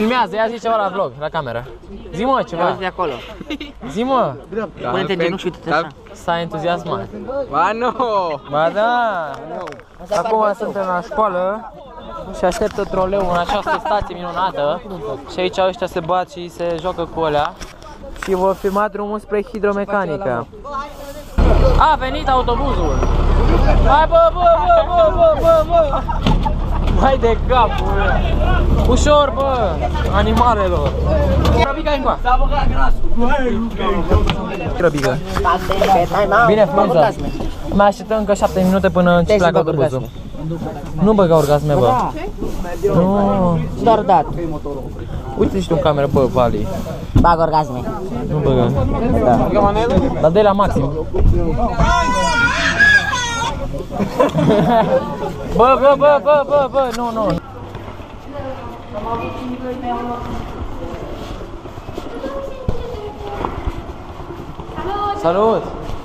Filmează, ia zi ceva la vlog, la cameră. Zi mă ceva. De acolo. Zi mă. Pune-te genunchi și uite-te așa. S-a entuziasmat. Ba nu! Ba da! Acum suntem la școală și așteptă troleul în această stație minunată. Și aici ăștia se bat și se joacă cu alea. Și vor filma drumul spre hidromecanică. A venit autobuzul! Hai bă! Hai de capul meu! Ușor bă! Animalelor! Răbica încoa! Răbică! Bine frunza! Mai așteptăm încă 7 minute până pleacă autobuzul. Nu băga orgasme bă! Nu! Doar dat. Uite-te și tu în cameră bă, Vali! Bag orgasme. Nu băga! Dar dă-i la maxim! Bă, nu. Salut!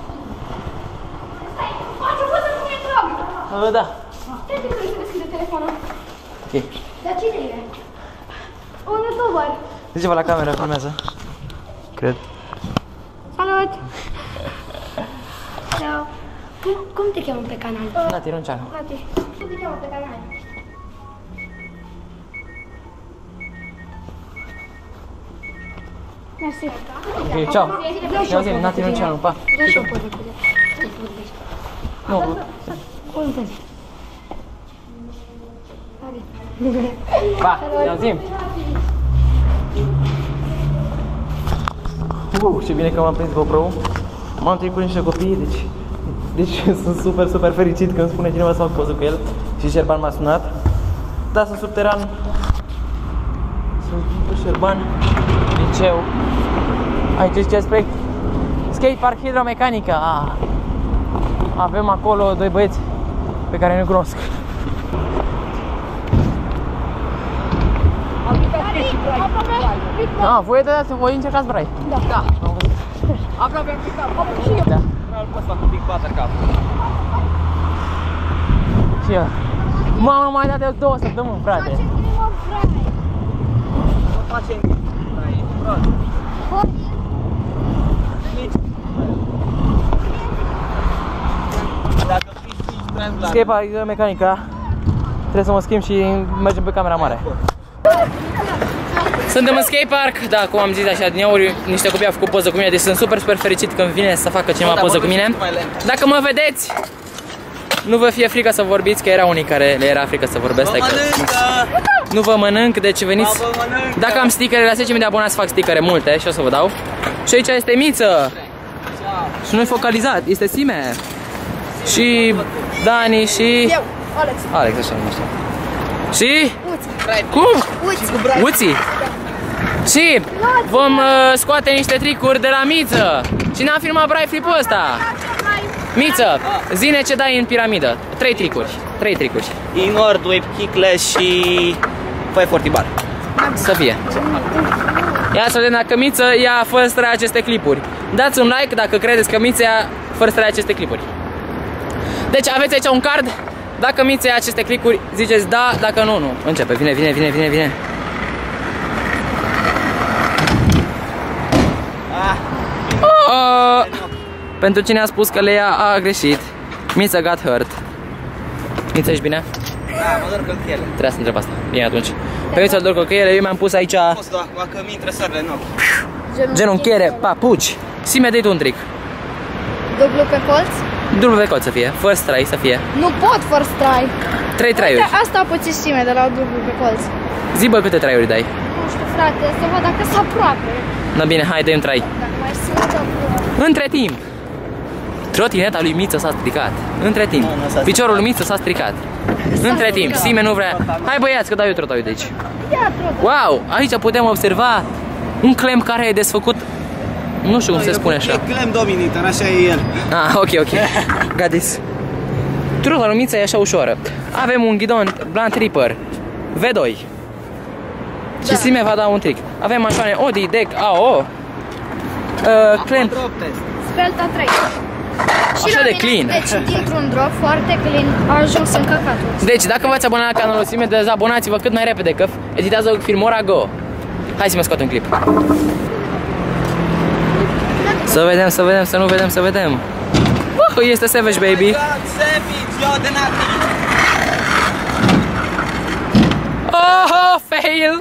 Da. Trebuie să deschide telefonul. Ok. Dar cine e? Un youtuber. Zice-vă la cameră, filmează. Cred. Salut! Ciao. Cum te cheamă pe canal? Nati, Ronceanu. Nati. Cum te cheamă pe canal? Mersi. Ok, ciao. Ne auzim, Nati, Ronceanu, pa. Dă și o poză cu Nu. Unde? Pa, ne auzim. Ce bine că m-am prins GoPro. M-am trecut cu niște copii, deci sunt super fericit când spune cineva să fac poză cu el. Și Șerban m-a sunat. Da, sunt subteran. Sunt cu Șerban, liceu. Aici zice spre skatepark hidromecanică. Avem acolo doi băieți pe care nu cunosc. Voi dați, voi încercați brai. Da. Aproape am picat. Și eu. Da. Vreau să fac un pic buttercup. Și eu. Mamă, mai dat de 2 săptămâni, frate. Facem brai, frate. Dacă fiți transplant. Skatepark mecanica. Trebuie să mă schimb și mergem pe camera mare. Suntem în skatepark, da, cum am zis așa, din ori niște copii au făcut poză cu mine, deci sunt super fericit când vine să facă cineva poză cu mine. Dacă mă vedeți, nu vă fie frică să vorbiți, că era unii care le era frică să vorbesc. Nu vă mănânc, deci veniți. Dacă am stickere, la 10.000 de abonați fac stickere multe și o să vă dau. Și aici este Miță. Și nu-i focalizat, este Sime. Și Dani și... Eu, Alex, așa nu știu. Și... Uți. Cum? Uți. Uții. Și vom scoate niște tricuri de la Miță. Și n-am filmat brai flip-ul ăsta. Miță, zine ce dai în piramidă. 3 tricuri. 3 tricuri. Inward, whip, kickless și 540 bar. Să fie. Ia să vedem dacă Miță ia fără să aceste clipuri. Dați un like dacă credeți că Miță ia fără să aceste clipuri. Deci aveți aici un card. Dacă Miță ia aceste clicuri, ziceți da, dacă nu, nu. Începe, vine. Pentru cine a spus că Leia a greșit, Miță got hurt. Miță, ești bine? Da, mă dor călcăiele. Trebuia să întreb asta. Bine atunci. Pe Miță dor călcăiele, eu mi-am pus aici Poți doar, că mi intră soarele în ochi. genunchiere, papuci. Sime, dă-i tu un trick. Dublu pe colț? Dublu pe colț să fie, first try să fie. Nu pot first try. 3 try-uri. Asta a puțit Sime de la dublu pe colț. Zi bă câte try-uri dai. Nu știu, frate, să văd dacă s-a aproape. Na bine, hai, dă-i un try. Dacă mai sunt aproape. Între timp, trotineta lui Miță s-a stricat. Între timp, piciorul lui Miță s-a stricat. Între timp, Sime nu vrea. Hai băiați că dau eu trotoi de aici. Ia trot. Wow, aici putem observa un clem care e desfăcut. Nu știu cum se spune așa. E clem Dominator, așa e el. Ah, ok. Got this. Trota lui Miță e așa ușoară. Avem un ghidon Blunt Reaper V2. Și Sime va da un trick. Avem mașoane Audi, Deck, AO. Clem. Spelta 3. Așa de clean. Deci, dintr-un drop foarte clean, a ajuns în căcatul. Deci, dacă v-ați abonat la canalul Sime, dezabonați-vă cât mai repede, că editează Filmora Go. Hai să mă scot un clip. Să vedem, să vedem, să nu vedem, să vedem. Este Savage, baby. Oh, fail!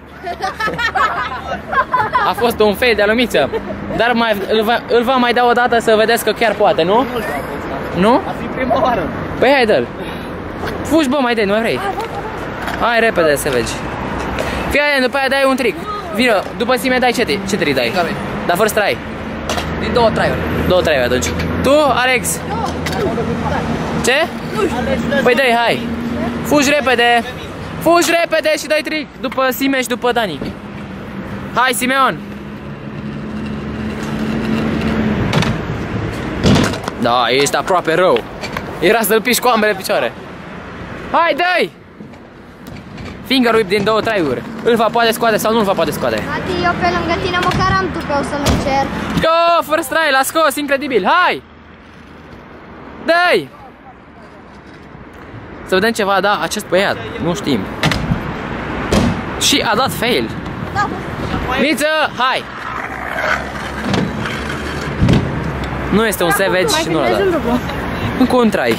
A fost un fail de alumiță. Dar îl va mai da o dată să vedeți că chiar poate, nu? Nu? A fi prima oară. Păi hai, dă-l. Fugi, bă, mai dai, nu mai vrei? Hai repede, Savage. Fii atent, după aia dai un trick. Vină, după țime dai ce trick dai? Dar fără try. Din 2 try-uri. 2 try-uri atunci. Tu, Alex? Ce? Păi dai, hai. Fugi repede. Fugi repede și dai trick. După Sime și după Dani. Hai, Simeon. Da, ești aproape rău. Era să-l piși cu ambele picioare. Hai, dai! Finger whip din 2 try-uri. Îl va poate scoate sau nu îl va poate scoate? Tati, eu pe lângă tine măcar am tupeu să-l încerc. Oh, first try, l-a scos, incredibil. Hai! Dai! Să vedem ceva da acest băiat. Nu știm. Și a dat fail. Da. Miță, hai! Nu este un savage și nu l-a dat. Încă un try.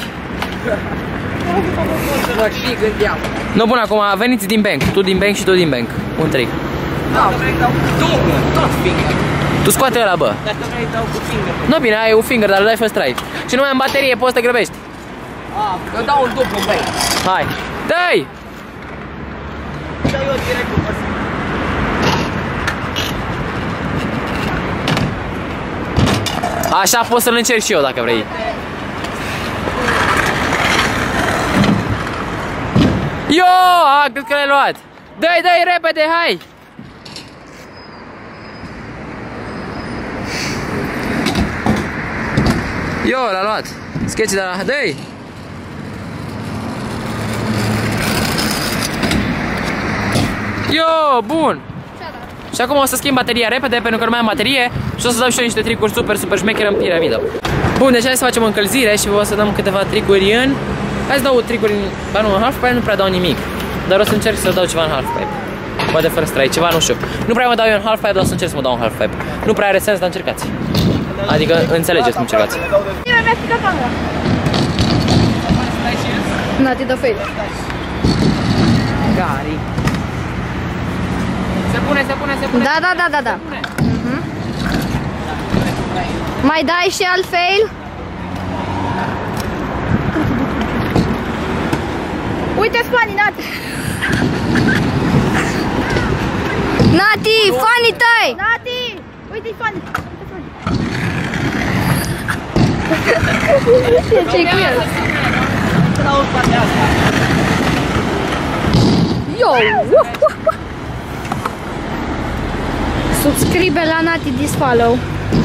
Mă și gândeam. Nu, bun, acum veniți din bank. Tu din bank și tu din bank. Un trick. Da, tot finger. Tu scoate ăla, bă. Dacă vrei dau cu finger. Nu, bine, ai un finger, dar îl dai first try. Și nu mai am baterie, poți să te grăbești. Eu dau un dublu, băi. Hai. Dai! Dau eu direct cu păsă. Așa pot să-l încerc și eu dacă vrei. Yo! Cred că l-ai luat. Dai, dai, repede, hai! Yo, l-a luat. Sketch de la... Dai! Yo, bun! Și acum o să schimb bateria repede pentru că nu mai am baterie și o să dau și eu niște tricuri super șmechere în piramidă. Bun, deci hai să facem o încălzire și o să dăm câteva tricuri în... Hai să dau tricuri în... Ba nu, în halfpipe nu prea dau nimic. Dar o să încerc să dau ceva în halfpipe. Poate fără strike, ceva, nu știu. Nu prea mă dau eu în halfpipe, dar o să încerc să mă dau în halfpipe. Nu prea are sens, dar încercați. Adică înțelegeți cum încercați. Mi-a picat camera. Nati, dă fail. Gari. Se pune. Da. Mai dai și alt fail? Uite-ți fanii, Nati! Nati, fanii tăi! Nati! Uite-i fanii! Ce-i cu el? Yo! Subscribe la Nati Disfollow.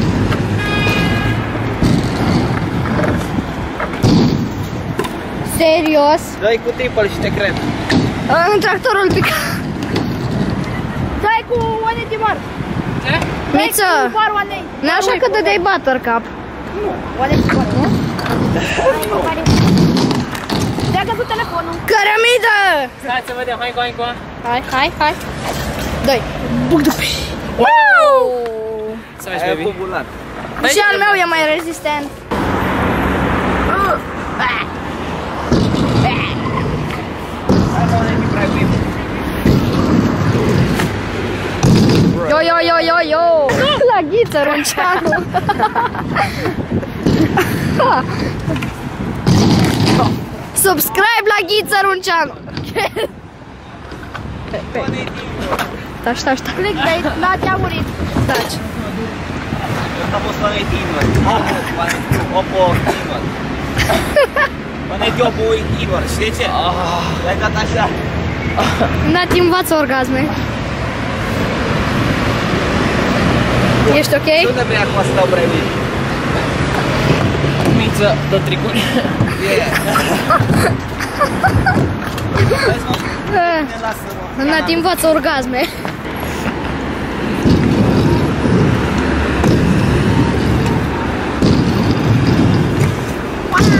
Serios? Dai cu triple și te cred. În tractorul picat. Dai cu 180 bar. Ce? Miță, nu așa că dădeai buttercup. Nu, 180 bar, nu? Te-a căzut telefonul. Cărămidă! Hai să vedem, hai cu. Hai. Dai. Buc dupi. Să vezi, baby. Și al meu e mai rezistent. Yo! La ghiță, Runceanu! Subscribe la Ghiță Runceanu! Taci. Click, da, te-a murit. Taci. A fost la Timor. Opo Timor. Panetti Opo Timor. Știi ce? L-ai dat așa. Nati învață orgasme. Ești ok? Nu te vei acum să dau brevii. Miță, dă tricuri. Nati învață orgasme.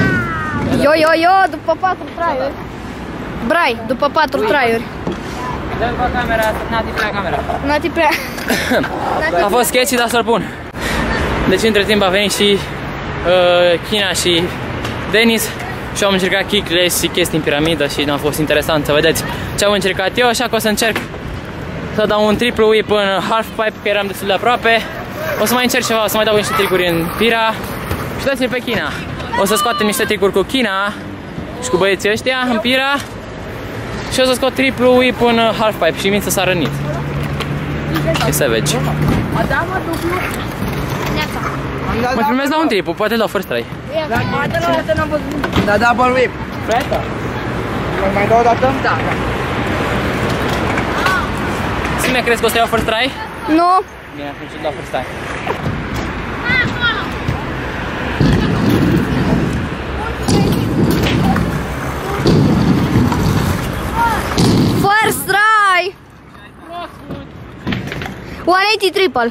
Yo, după 4 traiuri. Brai, după 4 traiuri. Dă-mi pe camera asta, Nati prea camera. Nati prea. A fost sketchy, dar să-l pun. Deci între timp a venit și China și Denis și am încercat kickless și chestii în piramidă și n-a fost interesant să vedeți ce am încercat eu, așa că o să încerc să dau un triple whip în half pipe, că eram destul de aproape. O să mai încerc ceva, o să mai dau niște tricuri în pira și dați-l pe China. O să scoatem niște tricuri cu China și cu băieții ăștia în pira și o să scot triple whip în half pipe și Mință s-a rănit. E savage. Mă filmez la un triplu, poate la first try. Da, double whip. Freta? Mai dau o dată? Da. Sime, crezi că o să iau first try? Nu. Bine, atunci îl dau first try. First try. 180 triple.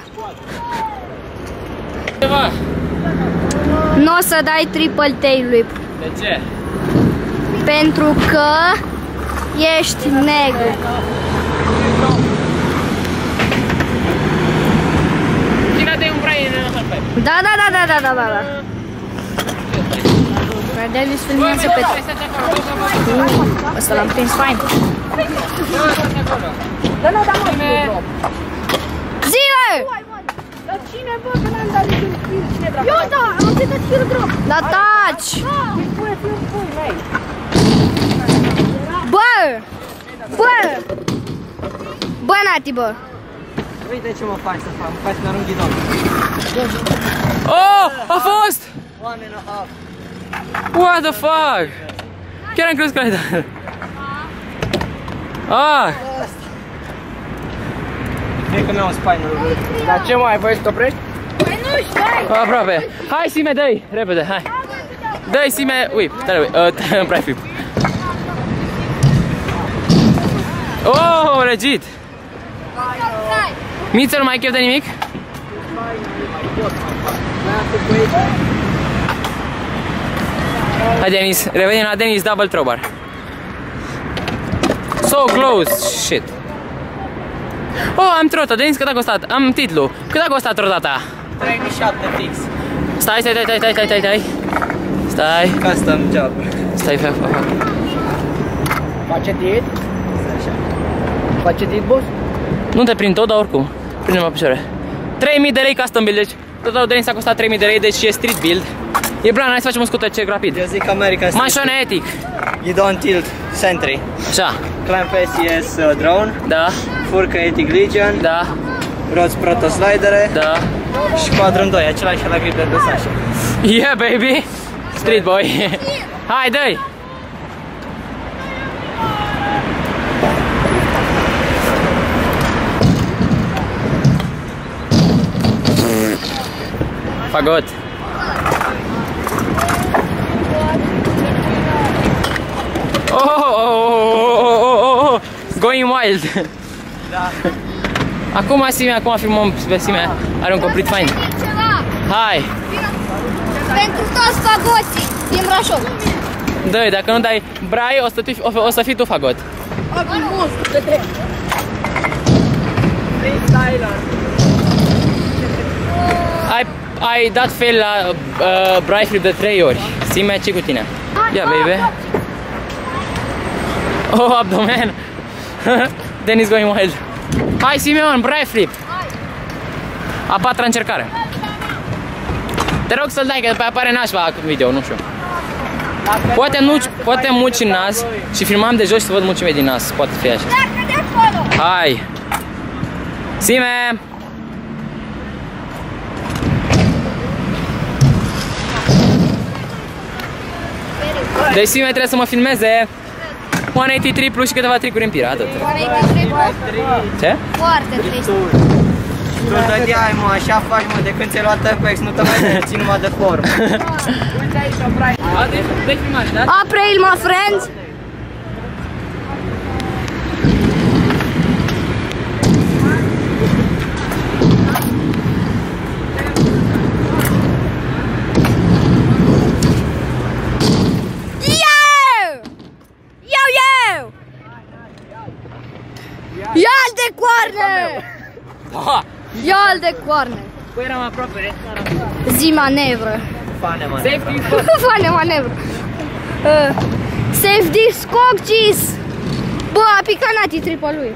Ceva. Nu o să dai triple tail whip. De ce? Pentru că ești negru. China de un brai în half pipe. Da. Denis filmează pe... Ăsta l-am prins fain. Zile! Dar cine, bă, că n-am dat niciun kill, cine vrea? Eu da, am dat kill drop. La taci! Bă! Bă, Nati, bă! Uite ce mă faci să fac, mă faci să arunc ghidon. Oh, a fost! 1.5. What the fuck? Chiar am crezut că ai dat. Ah! Cred că mi-au spinal-ul. Dar ce mai, voi să te oprești? Aproape. Hai, Sime, dă-i! Repede, hai! Dă-i, Sime, whip! Prime whip. Oh, legit! Miță, nu mai ai chef de nimic? Hai, Denis, revenim la Denis, double throwbar. So close, shit. Oh, am trota, Denis, cât a costat? Am titlu. Cât a costat trota ta? 37 fix. Stai. Stai. Custom job. Stai, fac. Face dit? Face dit, boss? Nu te prind tot, dar oricum. Prinde-mă pe picioare. 3000 de lei custom build, deci total Denis a costat 3000 de lei, deci e street build. E plan, hai să facem un scutecek rapid. Eu zic American Street. Mașone etic. You don't tilt sentry. Așa. Clamp SES drone. Da. Furcă Ethic Legion. Da. Roți Proto slidere. Da. Și Quadron 2, același la gripper de Sasha. Yeah, baby. Street boy. Hai, dă-i. Fagot. Oh. Going wild. Da. Acum Sime, acum filmăm pe Sime. Are un complet fain. Hai. Pentru toți fagoții din Brașov. Dă-i, dacă nu dai brai, o să fii tu fagot. Ai dat fail la brai flip de 3 ori. Sime, ce cu tine? Ia, baby. Oh, abdomen. Denis going wild. Hai, Simeon, brai flip. A 4-a încercare. Te rog să-l dai, că după apare nașpa în video, nu știu. Poate muci în nas și filmam de jos și să văd mucime din nas. Poate fi așa. Hai. Sime. Deci Sime trebuie să mă filmeze 180 triplu și câteva tricuri în pira, atât. 180 triplu? Ce? Foarte trist. Tu dădeai, mă, așa faci, mă, de când ți-ai luat Apex, nu te mai ții numai de formă. Uite aici, Brian. Deci filmare, da? April, my friends. de coarne! Da! Ia-l de coarne! Păi eram aproape. Zi manevră. Safety. Fane manevră. Safety Scogcis! Bă, a picat Nati tripa lui.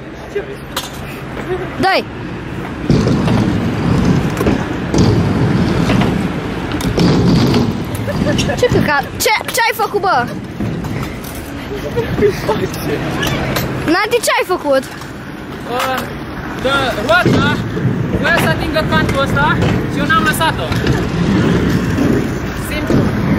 Dai! Ce căcat? Ce-ai făcut, bă? Nati, ce-ai făcut? De roata voia să atingă cantul ăsta și eu n-am lăsat-o. Simplu.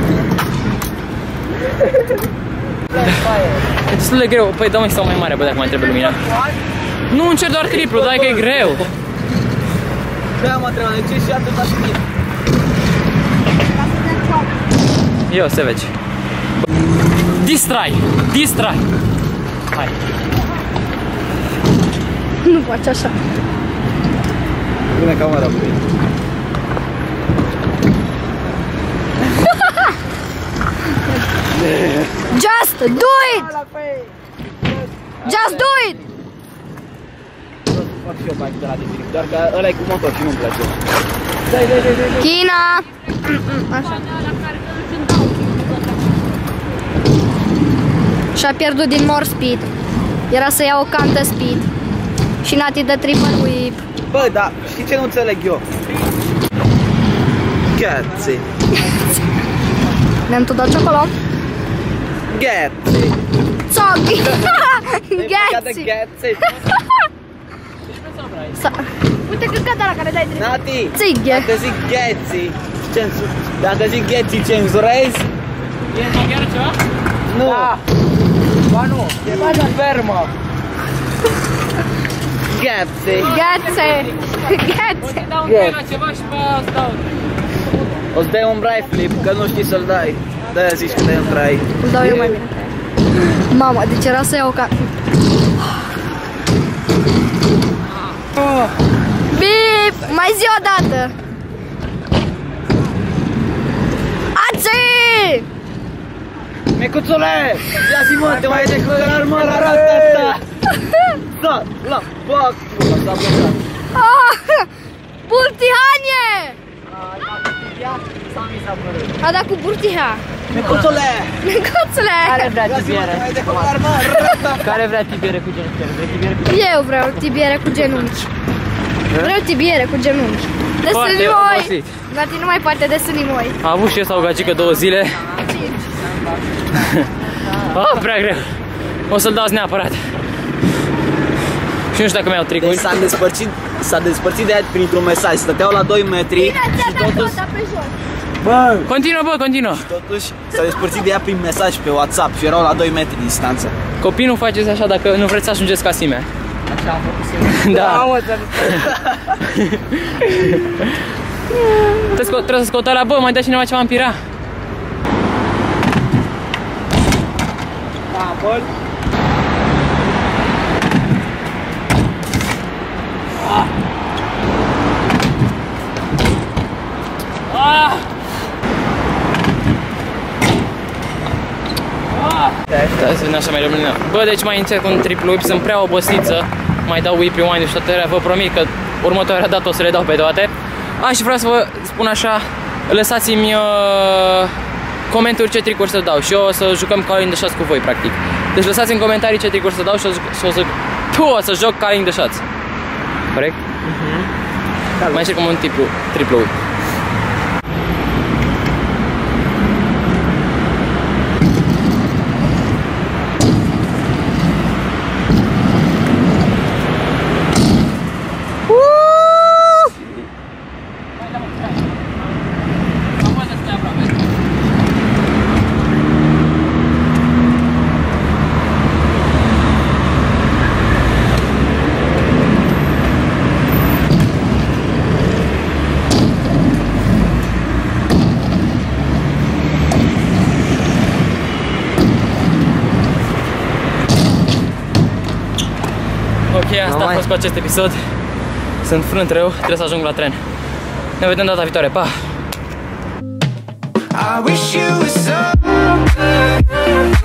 E destul de greu. Păi dă-mă sau mai mare, bă, dacă mai trebuie lumina. Nu încerc doar triplu, dai că e greu. Da, mă trebuie, de ce și atâta știe? Eu, se vezi. Distrai! Distrai! Hai! Nu faci așa. Pune camera pe ei. Just do it! Just do it! Fac și eu bike de la de trip, doar că ăla e cu motor și nu-mi place. China! Așa. Și-a pierdut din more speed. Era să ia o cantă speed. Și Nati dă triple whip. Bă, dar știi ce nu înțeleg eu? Gheații. Ne-am tot dat acolo? Gheații. Țoghi! Gheații. Gheații! Uite căcata la care dai drept. Nati, Țighe! dacă zic gheații, dacă zic gheații, cenzurezi? E maghiară ceva? Nu. Da. Ba nu, e mai fermă. Gheații. Gheațe! O Gheațe! să dau un trai la ceva și pe aia o să dau. O să dai un brai flip, că nu știi să-l dai. De-aia zici că dai un brai. Îl dau eu mai bine. Mama, deci era să iau ca... Bip! Mai zi o dată! Ații! Micuțule! Ia zi mă, te mai declarar mă, arată asta! Da, la, fac! Burtihanie! A dat cu burtiha. Micuțule! Micuțule! Care vrea Ia zi mă, te mai declarar mă, arată! Care vrea tibiere cu genunchi? Eu vreau tibiere cu genunchi. Vreau tibiere cu genunchi. De Foarte sânimoi! obosit. Nati nu mai poate de sânimoi. A avut și ăsta o gagică 2 zile. Ah, prea greu. O să-l dați neapărat. Și nu știu dacă mi-au tricuri. Deci s-a despărțit de aia printr-un mesaj, stăteau la 2 metri și totuși... Bă! Continuă. Totuși s-a despărțit de ea prin mesaj pe WhatsApp și erau la 2 metri distanță. Copii, nu faceți așa dacă nu vreți să ajungeți ca Sime. Așa am făcut. Da. Trebuie să scot alea, bă, mai dă cineva ceva în pira. Apol. Da, să vină așa mai rămâne. Bă, deci mai încerc un triplu whip, sunt prea obosiță. Mai dau whip rewind și toate alea, vă promit că următoarea dată o să le dau pe toate. Și vreau să vă spun așa, lăsați-mi comentarii ce tricuri să dau și eu o să jucăm Calling the Shots cu voi, practic. Deci lăsați în comentarii ce tricuri să dau și o să joc Calling the Shots. Corect? Mai încercăm un triplu whip. Ok, asta a fost cu acest episod. Sunt frânt rău, trebuie să ajung la tren. Ne vedem data viitoare, pa! I wish you were so good.